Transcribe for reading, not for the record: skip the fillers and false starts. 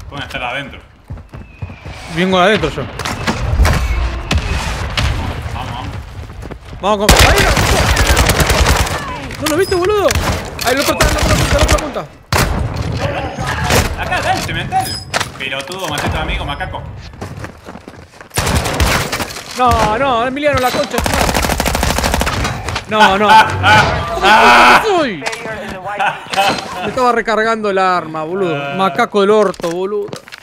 Pueden estar adentro. Vengo adentro yo. Vamos. Vamos con. ¡Ahí no! ¿No lo viste, boludo? Ahí el otro está, la otra punta. Acá, dale, cemental. Pelotudo, maté a tu amigo, macaco. No, Emiliano, la concha. No. ¡Uy! Me estaba recargando el arma, boludo. Macaco del orto, boludo.